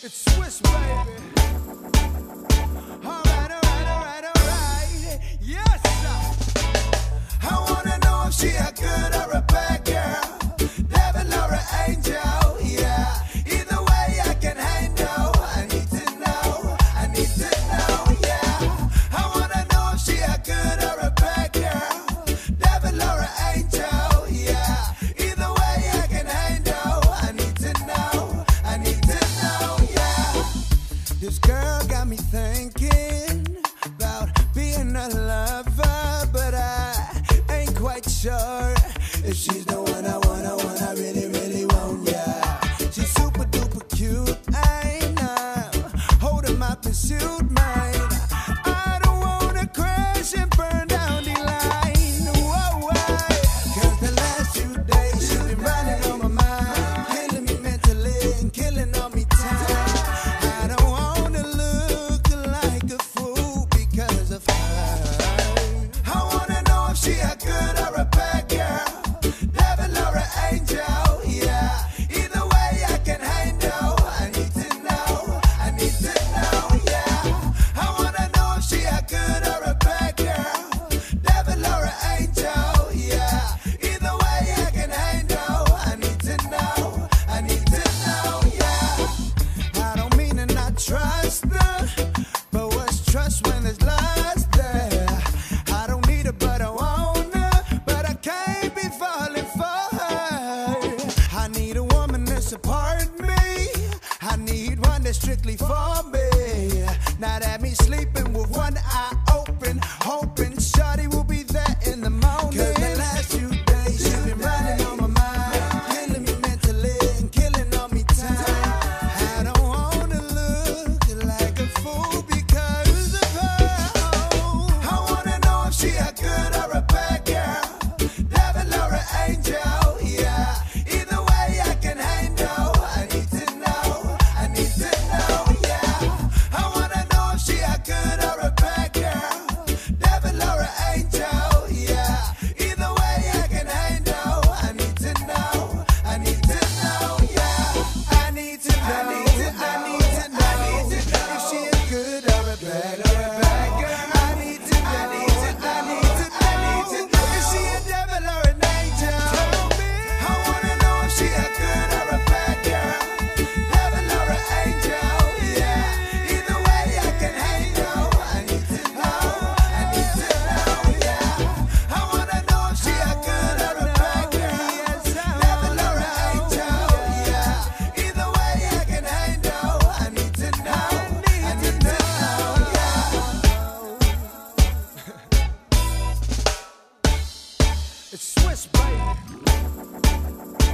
It's Swiss, baby. Alright, alright, alright, alright. Yes, sir. I wanna know if she a good or a bad girl, devil or an angel, yeah. Either way I can handle. I need to know, yeah. I wanna know if she a good or a bad girl, devil or an angel, yeah. Either way I can handle. I need to know, yeah. This girl got me thinking about being a lover, but I ain't quite sure if she's the one I really, really want, yeah. She's super duper cute, I know, holding my pursuit, mine. I don't wanna crash and burn down the line, whoa, why? Cause the last few days she's been running on my mind, killing me mentally and killing on me time. I don't wanna look like a fool because of her. I wanna know if she a good or a bad girl, devil or an angel, yeah. Either way I can handle. I need to know, yeah. I wanna know if she a good or a bad girl, devil or an angel, yeah. Either way I can handle. I need to know, yeah. I don't mean to not trust her, but what's trust when there's lust there? I don't need her, but I want her, but I can't be falling for her. I need a woman to support me. I need one that's strictly for me. Not at me sleeping with one eye open, hoping shawty will be there in the morning. Cause the last few days she's been running on my mind, killing me mentally and killing on me time. I don't wanna look like a fool because of her. I wanna know if she a good or a bad girl, devil or an angel, yeah. Either way I can handle. I need to know, yeah. I wanna know if she a good or a bad girl, devil or an angel, yeah. Either way I can handle. I need to know, yeah. I need to know if she a good or a bad girl. I need to know if she a devil or an angel. I wanna know if she a good or a bad girl, devil or an angel, yeah. Either way I can handle. I need to know, yeah. I wanna know if she a good or a bad girl, devil or an angel, yeah. Either way I can handle. I need to know, yeah. It's Swiss, baby.